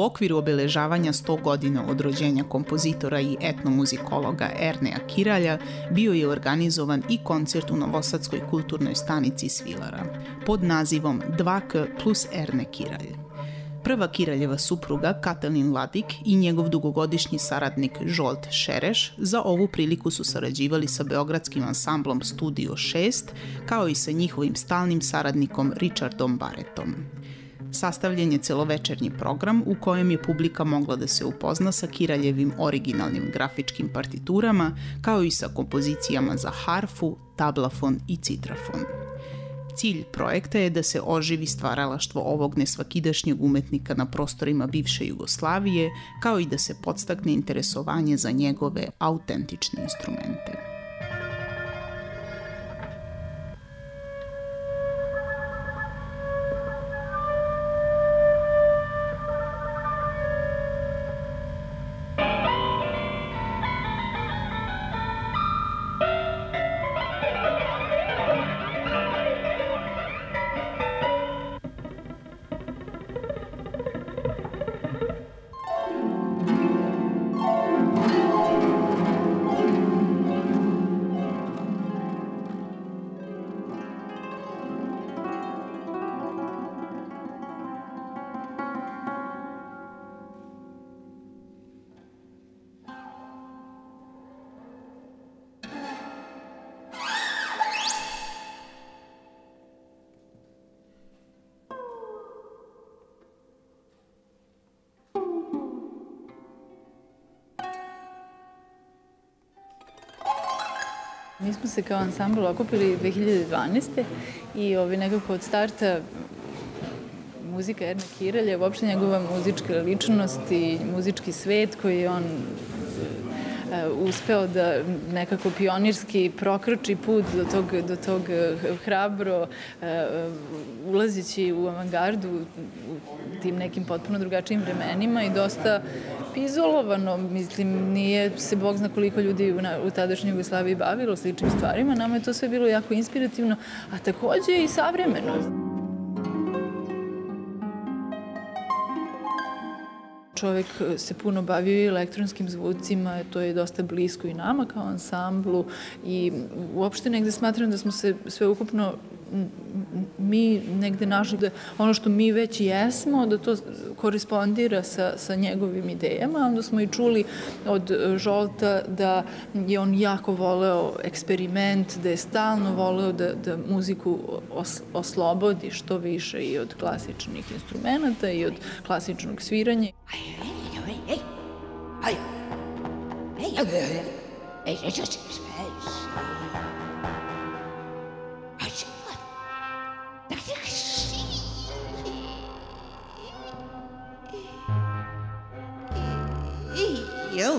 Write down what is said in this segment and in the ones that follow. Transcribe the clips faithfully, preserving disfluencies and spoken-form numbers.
okviru obeležavanja sto godina od rođenja kompozitora i etnomuzikologa Ernea Kiralja bio je organizovan i koncert u novosadskoj kulturnoj stanici Svilara pod nazivom dva K plus Erne Kiralj. Prva Kiraljeva supruga, Katalin Ladik, i njegov dugogodišnji saradnik Zsolt Sőrés za ovu priliku su sarađivali sa beogradskim ansamblom Studio šest, kao i sa njihovim stalnim saradnikom Richardom Barrettom. Sastavljen je celovečernji program u kojem je publika mogla da se upozna sa Kiraljevim originalnim grafičkim partiturama, kao i sa kompozicijama za harfu, tablafon i citrafon. Cilj projekta je da se oživi stvaralaštvo ovog nesvakidašnjeg umetnika na prostorima bivše Jugoslavije, kao i da se podstakne interesovanje za njegove autentične instrumente. Mi smo se kao ansambl okupili dve hiljade dvanaeste. i ovi nekako od starta muzika Erne Kiralja, uopšte njegova muzička ličnost i muzički svet koji je on uspeo da nekako pionirski prokroči put do tog, do tog hrabro, ulazeći u avangardu u tim nekim potpuno drugačijim vremenima i dosta izolovano, mislim, nije se Bog zna koliko ljudi u, u tadašnjoj Jugoslaviji bavilo sličnim stvarima, nama je to sve bilo jako inspirativno, a takođe i savremeno. Čovek se puno bavio i elektronskim zvucima, to je dosta blisko i nama kao ansamblu i uopšte negde smatram da smo se sve ukupno mi negde našli da ono što mi već jesmo, da to korespondira sa, sa njegovim idejama. Onda smo i čuli od Zsolta da je on jako voleo eksperiment, da je stalno voleo da, da muziku os, oslobodi što više i od klasičnih instrumenta i od klasičnog sviranja. Yo.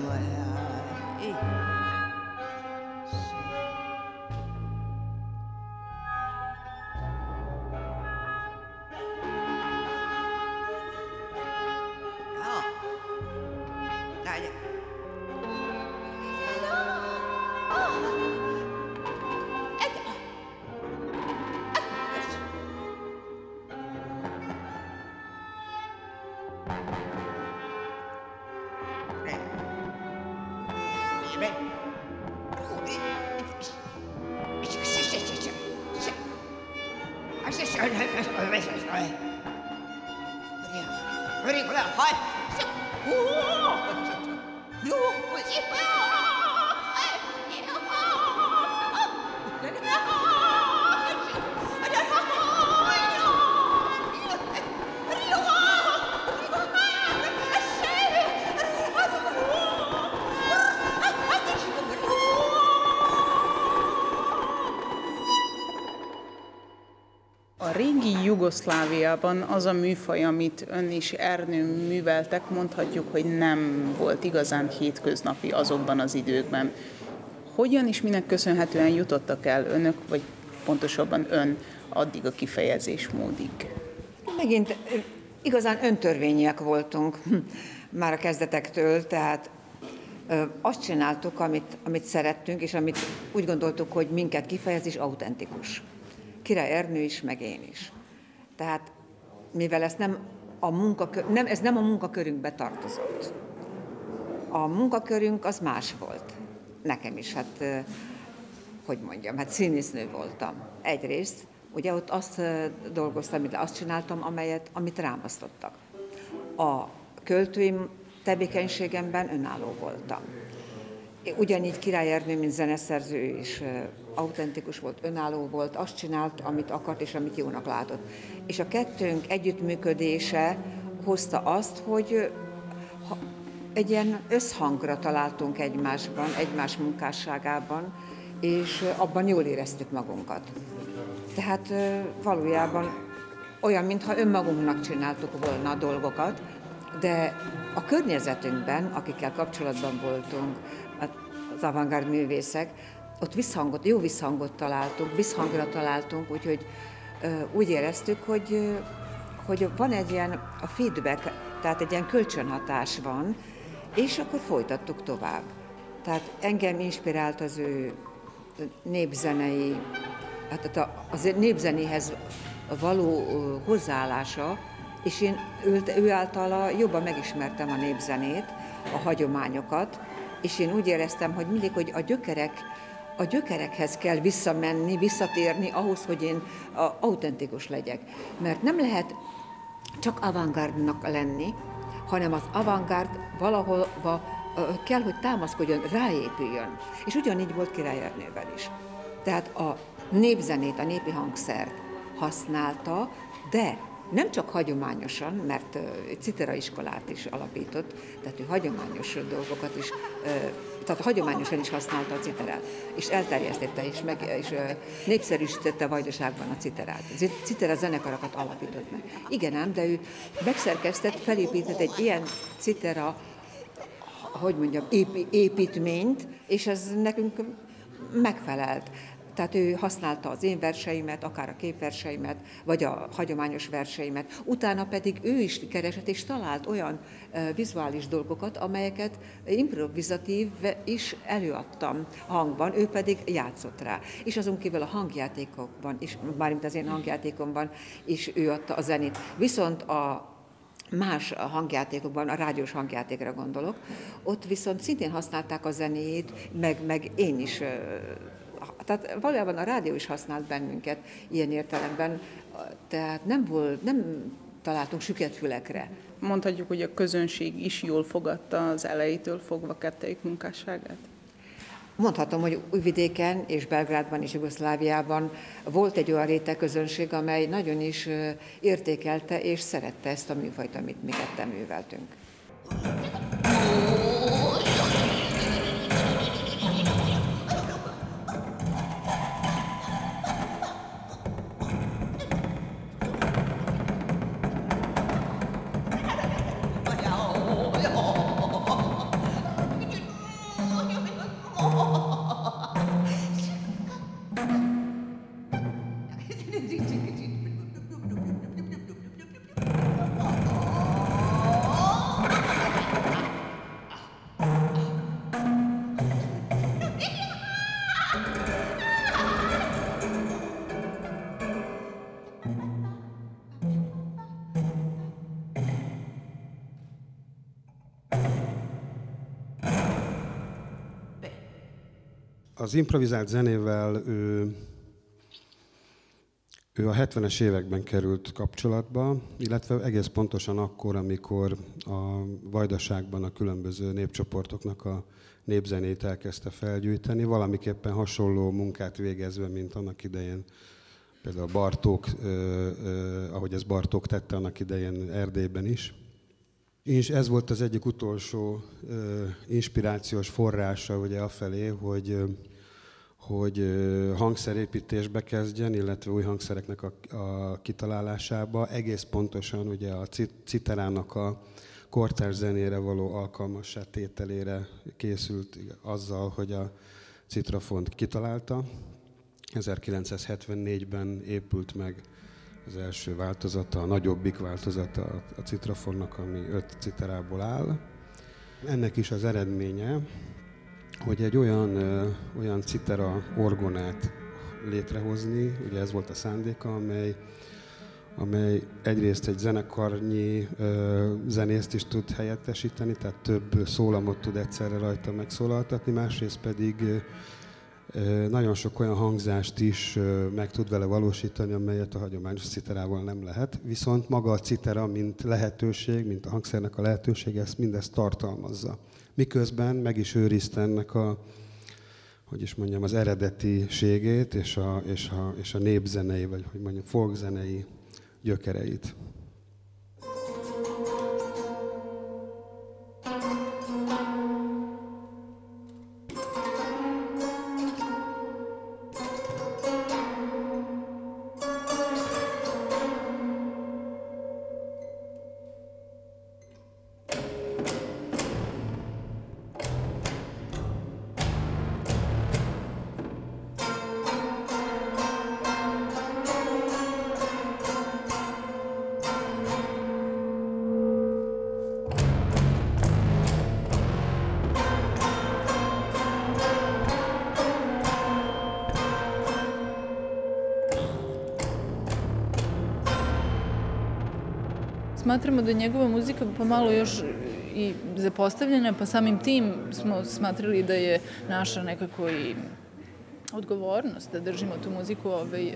A régi Jugoszláviában az a műfaj, amit ön és Ernő műveltek, mondhatjuk, hogy nem volt igazán hétköznapi azokban az időkben. Hogyan és minek köszönhetően jutottak el önök, vagy pontosabban ön addig a kifejezésmódig? Megint igazán öntörvényiek voltunk már a kezdetektől, tehát azt csináltuk, amit, amit szerettünk, és amit úgy gondoltuk, hogy minket kifejez, és autentikus. Király Ernő is, meg én is. Tehát mivel ezt nem a munkakör, nem, ez nem a munkakörünkbe tartozott. A munkakörünk az más volt. Nekem is, hát, hogy mondjam, hát színésznő voltam. Egyrészt, ugye ott azt dolgoztam, azt csináltam, amelyet, amit rám osztottak. A költői tevékenységemben önálló voltam. Ugyanígy Király Ernő, mint zeneszerző is autentikus volt, önálló volt, azt csinált, amit akart és amit jónak látott. És a kettőnk együttműködése hozta azt, hogy egy ilyen összhangra találtunk egymásban, egymás munkásságában, és abban jól éreztük magunkat. Tehát valójában olyan, mintha önmagunknak csináltuk volna a dolgokat, de a környezetünkben, akikkel kapcsolatban voltunk, az avantgárd művészek, ott visszhangot, jó visszhangot találtunk, visszhangra találtunk, úgyhogy úgy éreztük, hogy, hogy van egy ilyen a feedback, tehát egy ilyen kölcsönhatás van, és akkor folytattuk tovább. Tehát engem inspirált az ő népzenei, hát az népzenéhez való hozzáállása, és én ő, ő általa jobban megismertem a népzenét, a hagyományokat, és én úgy éreztem, hogy mindig, hogy a gyökerek, a gyökerekhez kell visszamenni, visszatérni ahhoz, hogy én autentikus legyek. Mert nem lehet csak avantgárdnak lenni, hanem az avantgárd valahol kell, hogy támaszkodjon, ráépüljön. És ugyanígy volt Király Ernővel is. Tehát a népzenét, a népi hangszert használta, de nem csak hagyományosan, mert citeraiskolát is alapított, tehát ő hagyományos dolgokat is, tehát hagyományosan is használta a citerát, és elterjesztette, és, meg, és népszerűsítette a Vajdaságban a citerát. Citera zenekarakat alapított meg. Igen ám, de ő megszerkesztett, felépített egy ilyen citera, hogy mondjam, építményt, és ez nekünk megfelelt. Tehát ő használta az én verseimet, akár a képverseimet, vagy a hagyományos verseimet. Utána pedig ő is keresett és talált olyan uh, vizuális dolgokat, amelyeket improvizatív is előadtam hangban, ő pedig játszott rá. És azon kívül a hangjátékokban is, mármint az én hangjátékomban is ő adta a zenét. Viszont a más hangjátékokban, a rádiós hangjátékra gondolok, ott viszont szintén használták a zenéjét, meg, meg én is. Uh, Tehát valójában a rádió is használt bennünket ilyen értelemben, tehát nem, volt, nem találtunk süket fülekre. Mondhatjuk, hogy a közönség is jól fogadta az elejétől fogva kettejük munkásságát? Mondhatom, hogy Újvidéken és Belgrádban és Jugoszláviában volt egy olyan réteg közönség, amely nagyon is értékelte és szerette ezt a műfajt, amit mi ketten műveltünk. Az improvizált zenével ő, ő a hetvenes években került kapcsolatba, illetve egész pontosan akkor, amikor a Vajdaságban a különböző népcsoportoknak a népzenét elkezdte felgyűjteni, valamiképpen hasonló munkát végezve, mint annak idején például Bartók, ö, ö, ahogy ez Bartók tette annak idején Erdélyben is. És ez volt az egyik utolsó ö, inspirációs forrása ugye afelé, hogy, ö, hogy ö, hangszerépítésbe kezdjen, illetve új hangszereknek a, a kitalálásába. Egész pontosan ugye a citerának a kortárs zenére való alkalmassá tételére készült azzal, hogy a citrafont kitalálta. ezerkilencszázhetvennégyben épült meg az első változata, a nagyobbik változata a citrafonnak, ami öt citerából áll. Ennek is az eredménye, hogy egy olyan, ö, olyan citera orgonát létrehozni, ugye ez volt a szándéka, amely, amely egyrészt egy zenekarnyi ö, zenészt is tud helyettesíteni, tehát több szólamot tud egyszerre rajta megszólaltatni, másrészt pedig ö, nagyon sok olyan hangzást is ö, meg tud vele valósítani, amelyet a hagyományos citerával nem lehet. Viszont maga a citera, mint lehetőség, mint a hangszernek a lehetőség, ezt mindezt tartalmazza. Miközben meg is őrizte ennek a, hogy is mondjam, az eredetiségét és a, és a, és a népzenei, vagy hogy mondjam, folkzenei gyökereit. Smatramo da je njegova muzika pomalo još i zapostavljena, pa samim tim smo smatrali da je naša nekako i odgovornost da držimo tu muziku ovaj,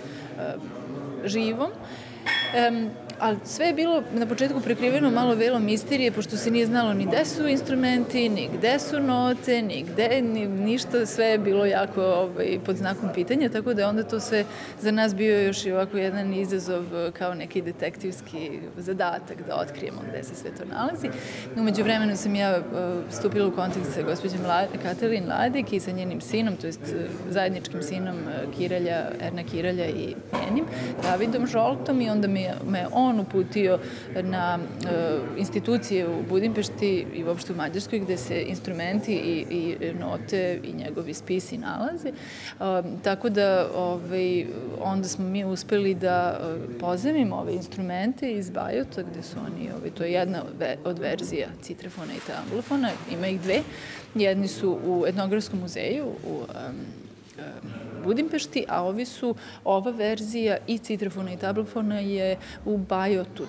živom. Um, ali sve je bilo na početku prekriveno malo velom misterije, pošto se nije znalo ni gde su instrumenti, ni gde su note, ni gde, ni ništa, sve je bilo jako ovaj, pod znakom pitanja, tako da je onda to sve za nas bio još i ovako jedan izazov kao neki detektivski zadatak da otkrijemo gde se sve to nalazi. Umeđu vremenu sam ja stupila u kontakt sa gospođom Katalin Ladik i sa njenim sinom, to jest zajedničkim sinom Kiralja, Erna Kiralja i njenim, Davidom Zsoltom, i onda me, me on uputio na uh, institucije u Budimpešti i uopšte u Mađarskoj gde se instrumenti i, i note i njegovi spisi nalaze. Uh, tako da ovaj, onda smo mi uspeli da uh, pozemimo ove instrumente iz Bajota gde su oni, ovaj, to je jedna od verzija citrafona i tamblofona, ima ih dve. Jedni su u Etnografskom muzeju u um, Budimpešti, a ovi su, ova verzija i citrafona i tablofona je u Bajotu.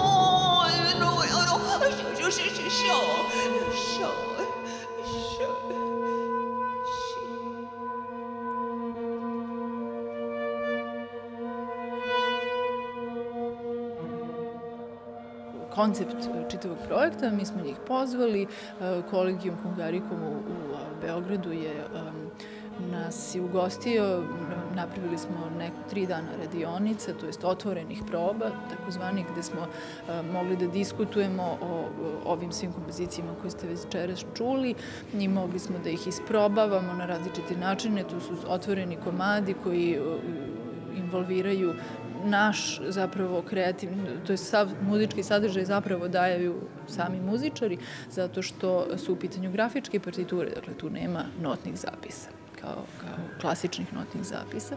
Koncept čitavog projekta, mi smo njih pozvali, Kolegijum Hungarikum u, u Beogradu je um, nas je ugostio, napravili smo neko tri dana radionica, to jest otvorenih proba, takozvanih, gde smo uh, mogli da diskutujemo o, o ovim svim kompozicijama koje ste večeras čuli i mogli smo da ih isprobavamo na različite načine. Tu su otvoreni komadi koji uh, involviraju naš zapravo kreativni, to je sav muzički sadržaj zapravo daju sami muzičari, zato što su u pitanju grafičke partiture, dakle tu nema notnih zapisa, kao, kao klasičnih notnih zapisa.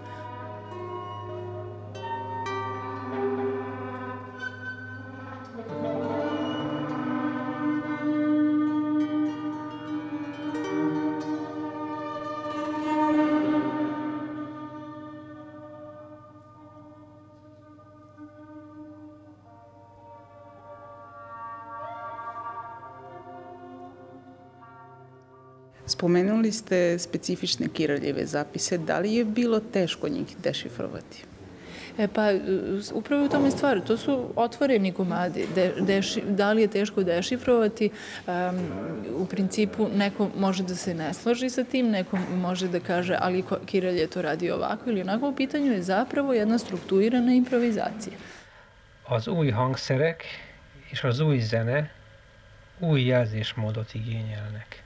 Spomenuli ste specifične Kiraljeve zapise. Da li je bilo teško njih dešifrovati? E pa, upravo u tome stvari. To su otvoreni komadi. De, deši, da li je teško dešifrovati? Um, u principu, neko može da se ne složi sa tim, neko može da kaže, ali Kiralj je to radio ovako ili onako. U pitanju je zapravo jedna strukturirana improvizacija. Az új hangszerek és az új zene új jelzésmódot igényelnek.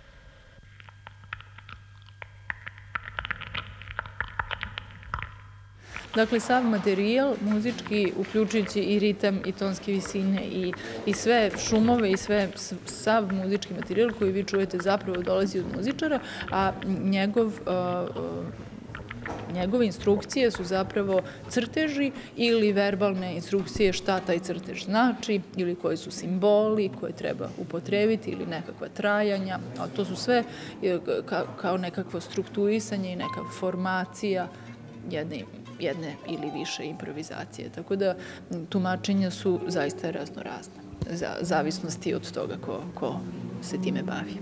Dakle, sav materijal muzički, uključujući i ritam i tonske visine i, i sve šumove i sve, sav muzički materijal koji vi čujete zapravo dolazi od muzičara, a njegov, uh, njegove instrukcije su zapravo crteži ili verbalne instrukcije šta taj crtež znači ili koji su simboli koje treba upotrebiti ili nekakva trajanja, a to su sve kao nekakvo strukturisanje i neka formacija jedne jedne ili više improvizacije. Tako da tumačenja su zaista raznorazna, za zavisnosti od toga ko, ko se time bavi.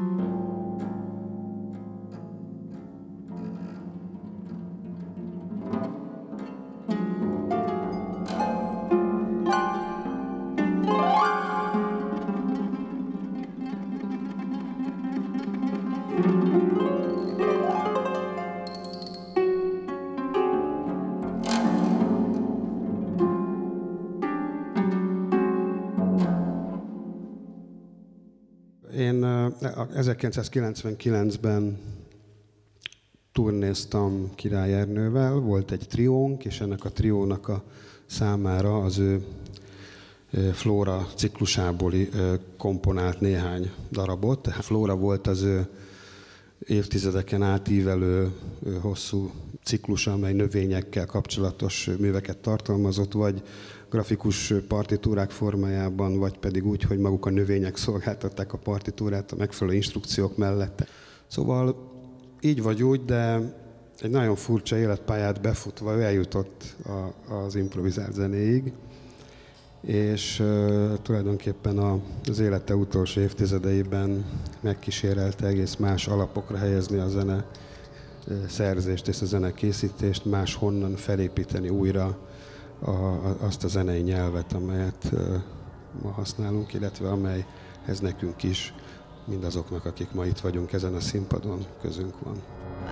Én ezerkilencszázkilencvenkilencben turnéztam Király Ernővel, volt egy triónk, és ennek a triónak a számára az ő Flóra ciklusából komponált néhány darabot. A Flóra volt az ő évtizedeken átívelő hosszú ciklusa, amely növényekkel kapcsolatos műveket tartalmazott, vagy grafikus partitúrák formájában, vagy pedig úgy, hogy maguk a növények szolgáltatták a partitúrát a megfelelő instrukciók mellett. Szóval így vagy úgy, de egy nagyon furcsa életpályát befutva ő eljutott a, az improvizált zenéig, és uh, tulajdonképpen a, az élete utolsó évtizedeiben megkísérelte egész más alapokra helyezni a zene uh, szerzést és a zene készítést, máshonnan felépíteni újra a, a, azt a zenei nyelvet, amelyet uh, ma használunk, illetve amelyhez nekünk is, mindazoknak, akik ma itt vagyunk ezen a színpadon, közünk van.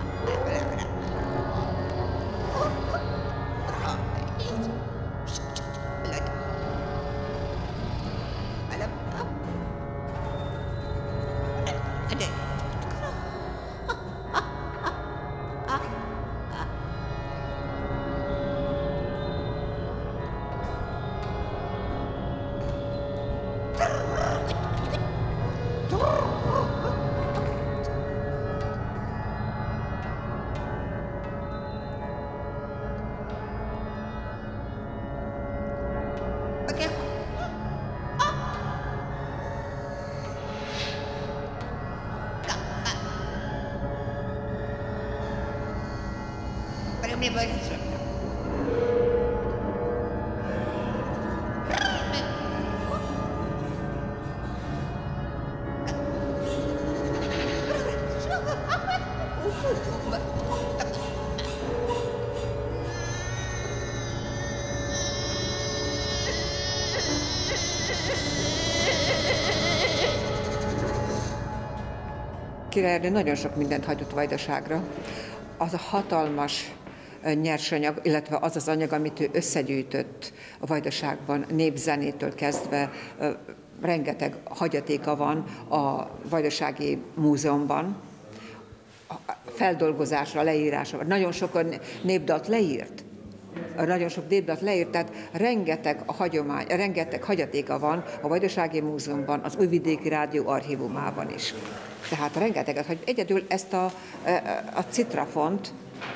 Király Ernő nagyon sok mindent hagyott Vajdaságra. Az a hatalmas nyersanyag, illetve az az anyag, amit ő összegyűjtött a Vajdaságban, népzenétől kezdve, rengeteg hagyatéka van a Vajdasági Múzeumban, a feldolgozásra, leírásra. Nagyon sok népdalt leírt. Nagyon sok népdalt leírt, tehát rengeteg a hagyomány, rengeteg hagyatéka van a Vajdasági Múzeumban, az Újvidéki Rádió archívumában is. Tehát rengeteget, hogy egyedül ezt a, a citrafont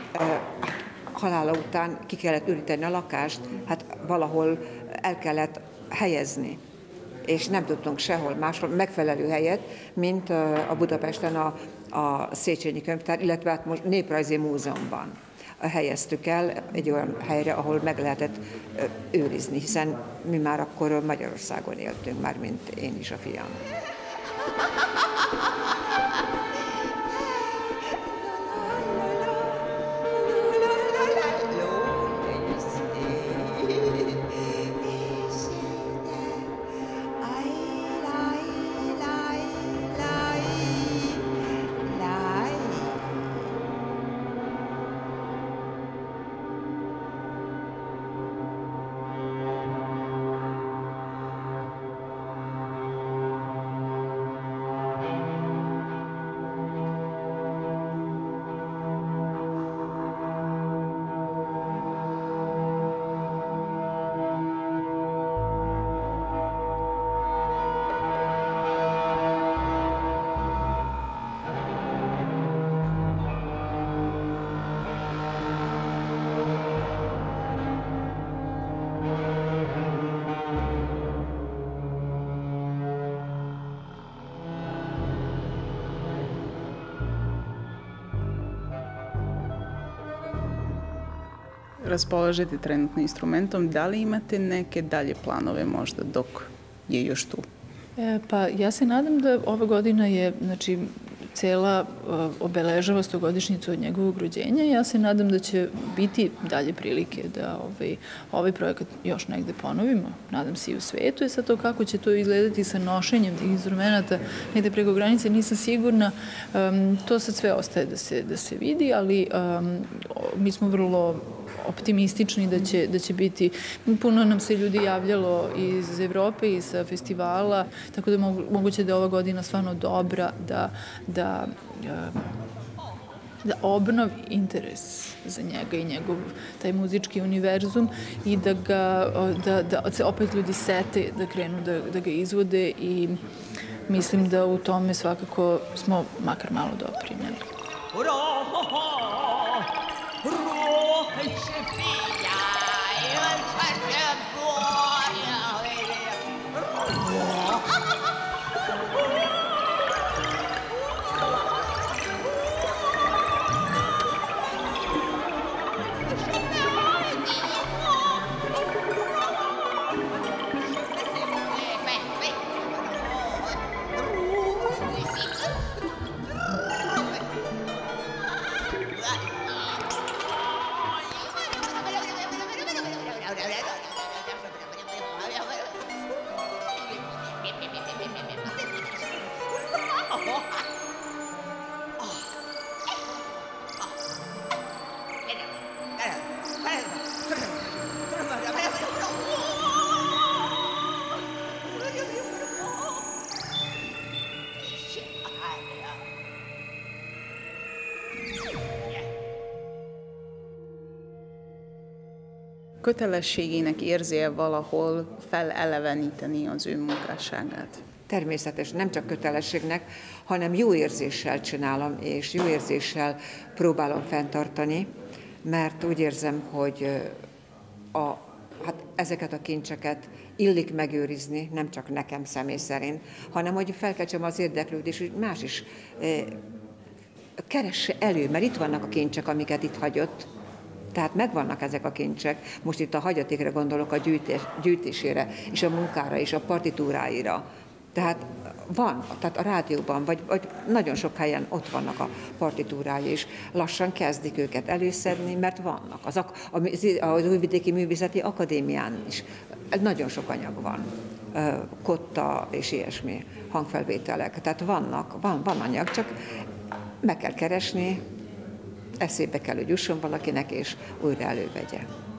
halála után ki kellett üríteni a lakást, hát valahol el kellett helyezni. És nem tudtunk sehol máshol megfelelő helyet, mint a Budapesten a, a Széchenyi Könyvtár, illetve hát most Néprajzi Múzeumban helyeztük el egy olyan helyre, ahol meg lehetett őrizni, hiszen mi már akkor Magyarországon éltünk, már mint én is, a fiam. raspolažete trenutno instrumentom, da li imate neke dalje planove možda dok je još tu? E, pa ja se nadam da ova godina je, znači, cela uh, obeležava stogodišnjicu od njegovog rođenja. Ja se nadam da će biti dalje prilike da ovaj, ovaj projekat još negde ponovimo. Nadam se i u svetu. I sad to kako će to izgledati sa nošenjem tih instrumenta negde preko granice, nisam sigurna. Um, to sad sve ostaje da se, da se vidi, ali um, mi smo vrlo optimistični da će, da će biti. Puno nam se ljudi javljalo iz Evrope i sa festivala, tako da mogu, moguće da je ova godina stvarno dobra, da, da, da obnovi interes za njega i njegov taj muzički univerzum i da, ga, da, da se opet ljudi sete da krenu da, da ga izvode i mislim da u tome svakako smo makar malo doprinjeli. Kötelességének érzi-e valahol feleleveníteni az ő munkásságát? Természetesen, nem csak kötelességnek, hanem jó érzéssel csinálom, és jó érzéssel próbálom fenntartani, mert úgy érzem, hogy a, hát ezeket a kincseket illik megőrizni, nem csak nekem személy szerint, hanem hogy felkeltsem az érdeklődést, hogy más is eh, keresse elő, mert itt vannak a kincsek, amiket itt hagyott. Tehát megvannak ezek a kincsek. Most itt a hagyatékra gondolok, a gyűjtés, gyűjtésére, és a munkára, és a partitúráira. Tehát van, tehát a rádióban, vagy, vagy nagyon sok helyen ott vannak a partitúrái, és lassan kezdik őket előszedni, mert vannak. Az, az Újvidéki Művészeti Akadémián is nagyon sok anyag van. Kotta és ilyesmi, hangfelvételek. Tehát vannak, van, van anyag, csak meg kell keresni, eszébe kell, hogy jusson valakinek, és újra elővegye.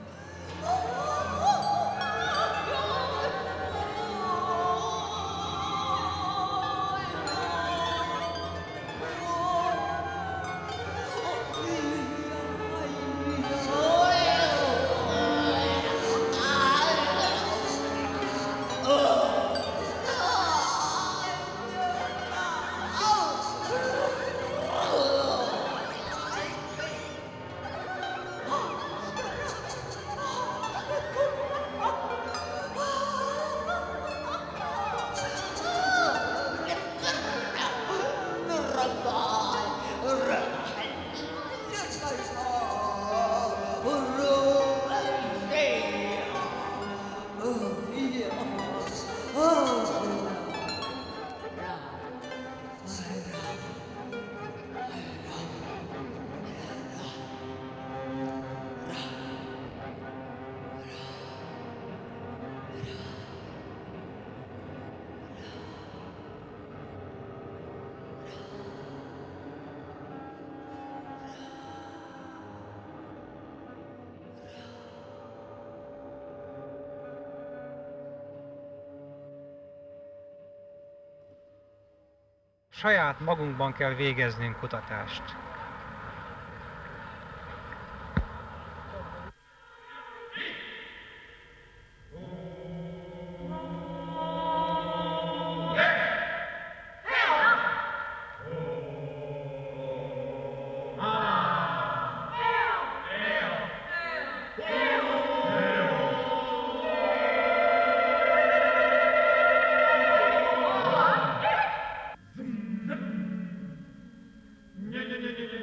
Saját magunkban kell végeznünk kutatást. Yeah, yeah, yeah, yeah.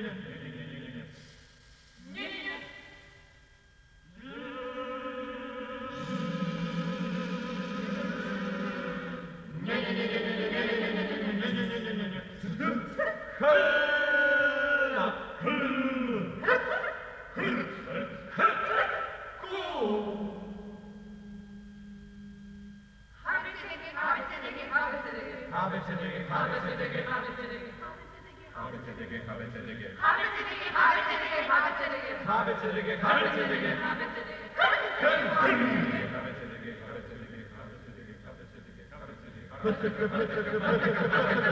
Habit